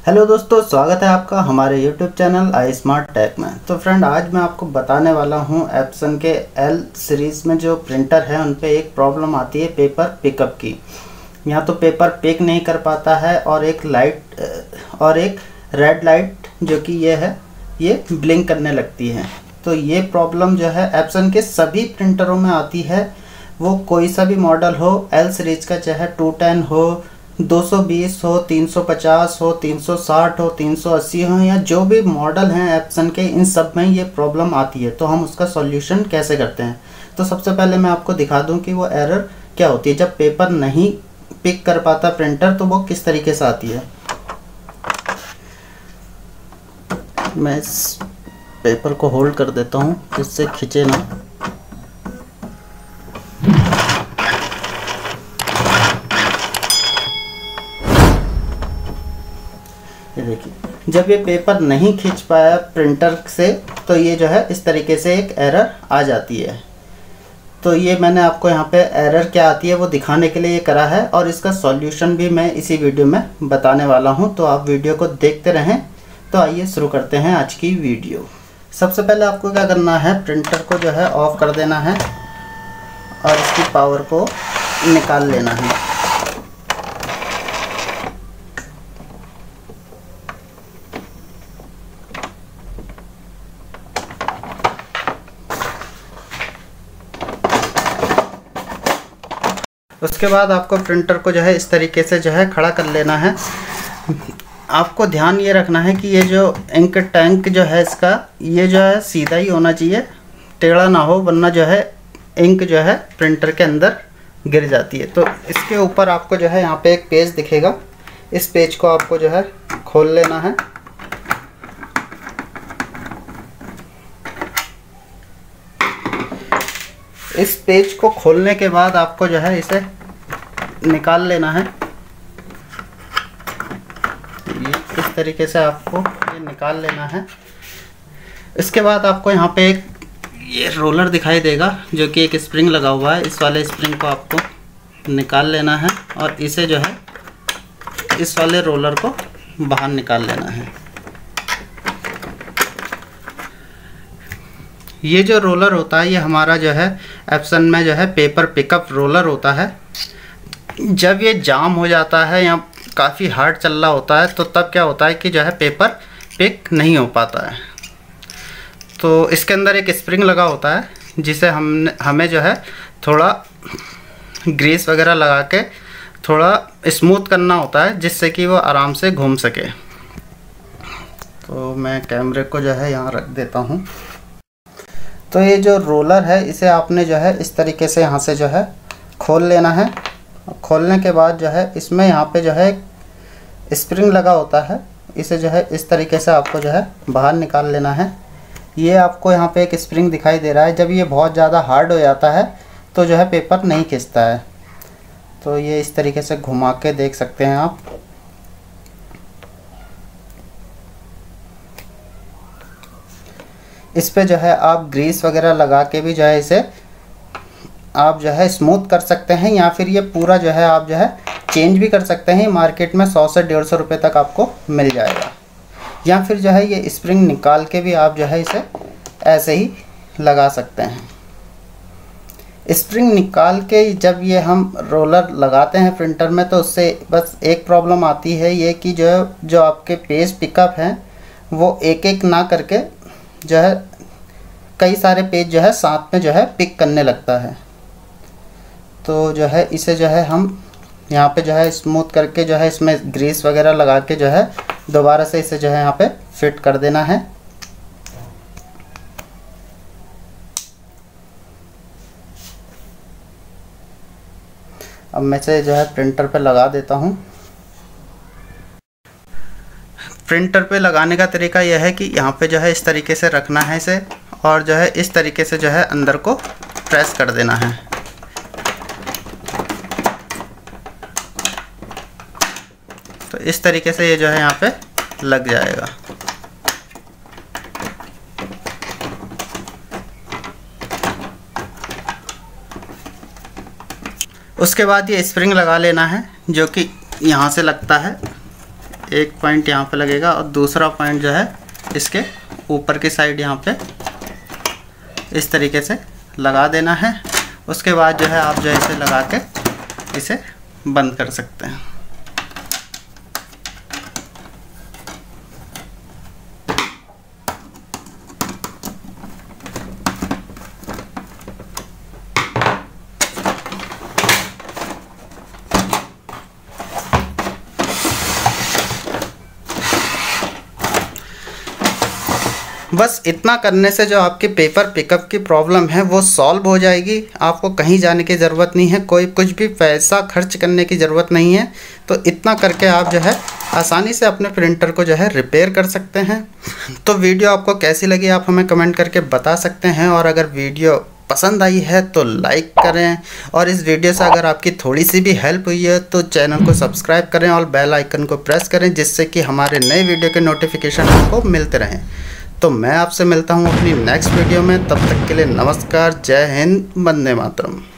Hello दोस्तों, स्वागत है आपका हमारे YouTube channel I smart tech में। तो फ्रेंड, आज मैं आपको बताने वाला हूं एप्सन के एल सीरीज़ में जो प्रिंटर है उन पे एक प्रॉब्लम आती है पेपर पिकअप की। या तो पेपर पिक नहीं कर पाता है और एक रेड लाइट जो कि ये है ये ब्लिंक करने लगती है। तो ये प्रॉब्लम जो है एप्सन के सभी प्रिंटरों में आती है, वो कोई सा भी मॉडल हो, एल सीरीज़ का चाहे 210 हो, 220 हो, 350 हो, 360 हो, 380 हो, या जो भी मॉडल हैं एप्सन के, इन सब में ये प्रॉब्लम आती है। तो हम उसका सॉल्यूशन कैसे करते हैं, तो सबसे पहले मैं आपको दिखा दूं कि वो एरर क्या होती है जब पेपर नहीं पिक कर पाता प्रिंटर, तो वो किस तरीके से आती है। मैं इस पेपर को होल्ड कर देता हूँ जिससे खींचे ना। ये देखिए, जब ये पेपर नहीं खींच पाया प्रिंटर से तो ये जो है इस तरीके से एक एरर आ जाती है। तो ये मैंने आपको यहाँ पे एरर क्या आती है वो दिखाने के लिए ये करा है, और इसका सॉल्यूशन भी मैं इसी वीडियो में बताने वाला हूँ। तो आप वीडियो को देखते रहें। तो आइए शुरू करते हैं आज की वीडियो। सबसे पहले आपको क्या करना है, प्रिंटर को जो है ऑफ कर देना है और इसकी पावर को निकाल लेना है। उसके बाद आपको प्रिंटर को जो है इस तरीके से जो है खड़ा कर लेना है। आपको ध्यान ये रखना है कि ये जो इंक टैंक जो है इसका, ये जो है सीधा ही होना चाहिए, टेढ़ा ना हो, वरना जो है इंक जो है प्रिंटर के अंदर गिर जाती है। तो इसके ऊपर आपको जो है यहाँ पे एक पेज दिखेगा, इस पेज को आपको जो है खोल लेना है। इस पेज को खोलने के बाद आपको जो है इसे निकाल लेना है। ये इस तरीके से आपको ये निकाल लेना है। इसके बाद आपको यहाँ पे एक ये रोलर दिखाई देगा जो कि एक स्प्रिंग लगा हुआ है। इस वाले स्प्रिंग को आपको निकाल लेना है और इसे जो है इस वाले रोलर को बाहर निकाल लेना है। ये जो रोलर होता है ये हमारा जो है एप्सन में जो है पेपर पिकअप रोलर होता है। जब ये जाम हो जाता है या काफ़ी हार्ड चल रहा होता है तो तब क्या होता है कि जो है पेपर पिक नहीं हो पाता है। तो इसके अंदर एक स्प्रिंग लगा होता है जिसे हमें जो है थोड़ा ग्रीस वगैरह लगा के थोड़ा स्मूथ करना होता है जिससे कि वो आराम से घूम सके। तो मैं कैमरे को जो है यहाँ रख देता हूँ। तो ये जो रोलर है इसे आपने जो है इस तरीके से यहाँ से जो है खोल लेना है। खोलने के बाद जो है इसमें यहाँ पे जो है स्प्रिंग लगा होता है, इसे जो है इस तरीके से आपको जो है बाहर निकाल लेना है। ये आपको यहाँ पे एक स्प्रिंग दिखाई दे रहा है। जब ये बहुत ज़्यादा हार्ड हो जाता है तो जो है पेपर नहीं खिंचता है। तो ये इस तरीके से घुमा के देख सकते हैं आप। इस पे जो है आप ग्रीस वगैरह लगा के भी जो है इसे आप जो है स्मूथ कर सकते हैं, या फिर ये पूरा जो है आप जो है चेंज भी कर सकते हैं। मार्केट में 100 से 150 रुपये तक आपको मिल जाएगा। या फिर जो है ये स्प्रिंग निकाल के भी आप जो है इसे ऐसे ही लगा सकते हैं। स्प्रिंग निकाल के जब ये हम रोलर लगाते हैं प्रिंटर में तो उससे बस एक प्रॉब्लम आती है ये कि जो आपके पेज पिकअप हैं वो एक एक ना करके जो है कई सारे पेज जो है साथ में जो है पिक करने लगता है। तो जो है इसे जो है हम यहाँ पे जो है स्मूथ करके जो है इसमें ग्रीस वगैरह लगा के जो है दोबारा से इसे जो है यहाँ पे फिट कर देना है। अब मैं इसे जो है प्रिंटर पे लगा देता हूँ। प्रिंटर पे लगाने का तरीका यह है कि यहाँ पे जो है इस तरीके से रखना है इसे, और जो है इस तरीके से जो है अंदर को प्रेस कर देना है। तो इस तरीके से ये जो है यहाँ पे लग जाएगा। उसके बाद ये स्प्रिंग लगा लेना है जो कि यहाँ से लगता है। एक पॉइंट यहाँ पे लगेगा और दूसरा पॉइंट जो है इसके ऊपर की साइड यहाँ पे इस तरीके से लगा देना है। उसके बाद जो है आप जो है इसे लगा के इसे बंद कर सकते हैं। बस इतना करने से जो आपकी पेपर पिकअप की प्रॉब्लम है वो सॉल्व हो जाएगी। आपको कहीं जाने की ज़रूरत नहीं है, कोई कुछ भी पैसा खर्च करने की ज़रूरत नहीं है। तो इतना करके आप जो है आसानी से अपने प्रिंटर को जो है रिपेयर कर सकते हैं। तो वीडियो आपको कैसी लगी आप हमें कमेंट करके बता सकते हैं, और अगर वीडियो पसंद आई है तो लाइक करें, और इस वीडियो से अगर आपकी थोड़ी सी भी हेल्प हुई है तो चैनल को सब्सक्राइब करें और बेल आइकन को प्रेस करें, जिससे कि हमारे नए वीडियो के नोटिफिकेशन आपको मिलते रहें। तो मैं आपसे मिलता हूँ अपनी नेक्स्ट वीडियो में, तब तक के लिए नमस्कार, जय हिंद, वंदे मातरम।